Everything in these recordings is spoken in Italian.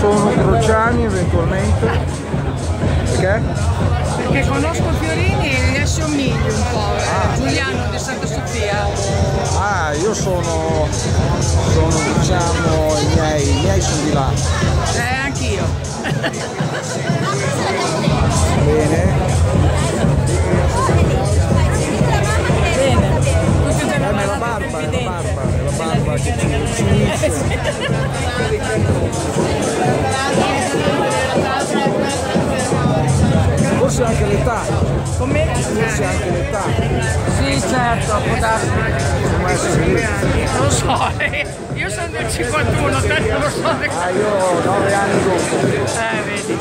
sono Crociani eventualmente. Perché? Perché conosco Fiorini e gli assomiglio un po', Giuliano di Santa Sofia. Ah, io sono diciamo, i miei sono di là. Anch'io. Bene. Bene. Ma la barba che ci unisce. Forse anche l'età. Come? Forse anche l'età. Sì, certo, può darsi. Può essere lì. Non lo so, io sono del 51, te non lo so. Ah, io 9 anni dopo. Vedi.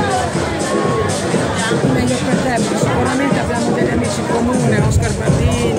Meglio per te, ma sicuramente abbiamo degli amici in comune, Oscar Bardini.